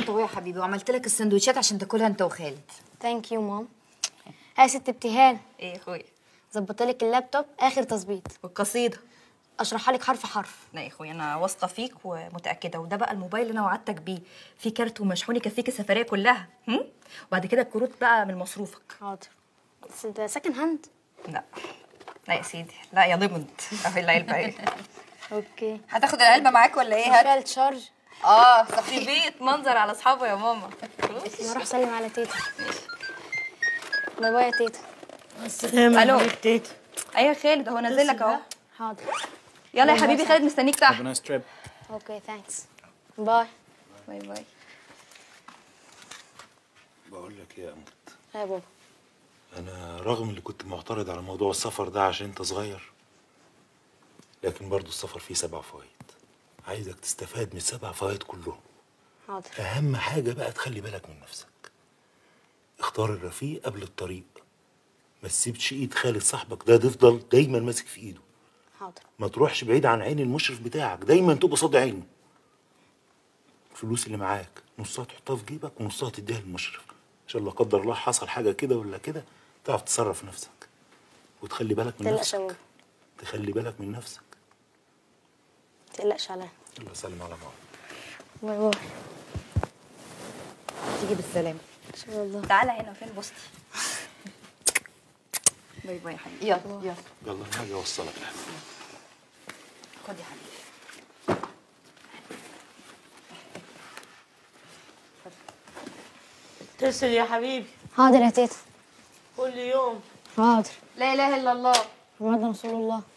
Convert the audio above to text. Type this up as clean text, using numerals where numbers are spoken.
انت يا حبيبي، وعملت لك السندوتشات عشان تاكلها انت وخالد. ثانك يو مام. يا ست ابتهال، ايه يا اخويا؟ ظبطت لك اللابتوب اخر تظبيط. والقصيده اشرحها لك حرف حرف. لا يا اخويا، انا واثقه فيك ومتاكده، وده بقى الموبايل اللي انا وعدتك بيه، في كارت ومشحون يكفيك السفريه كلها. وبعد كده الكروت بقى من مصروفك. حاضر. بس انت سكن هاند؟ لا لا يا سيدي، لا يا ضمن. اهي العلبه اهي. اوكي. هتاخد العلبه معاك ولا ايه؟ فيها الشارج. في بيت منظر على اصحابه يا ماما. انا اروح اسلم على تيتا. باي باي يا تيتا. السلامة ألو. يا تيتا. ايوه خالد، هو نازل لك اهو. حاضر. يلا يا حبيبي، خالد مستنيك تحت. نايس تريب. اوكي ثانكس. باي. باي باي. بقول لك ايه يا قمر، يا بابا. انا رغم اللي كنت معترض على موضوع السفر ده عشان انت صغير، لكن برضو السفر فيه 7 فوائد. عايزك تستفاد من ال7 فوائد كلهم. حاضر. اهم حاجه بقى تخلي بالك من نفسك. اختار الرفيق قبل الطريق. ما تسيبش ايد خالد صاحبك ده تفضل دايما ماسك في ايده. حاضر. ما تروحش بعيد عن عين المشرف بتاعك، دايما تبقى صاد عينه. الفلوس اللي معاك نصها تحطها في جيبك ونصها تديها للمشرف، عشان لا قدر الله حصل حاجه كده ولا كده تعرف تتصرف نفسك. وتخلي بالك من متقلقش يا نفسك. بابا. تخلي بالك من نفسك. متقلقش عليا. يلا سلم على ماما. باي باي. تيجي بالسلامه ان شاء الله. تعالى هنا، فين بوستي؟ باي باي يا حبيبي. يلا يلا يلا انا هاجي اوصلك يا حبيبي. خد يا حبيبي. اتصل يا حبيبي حاضر يا تيتا. كل يوم. حاضر. لا اله الا الله. محمد رسول الله.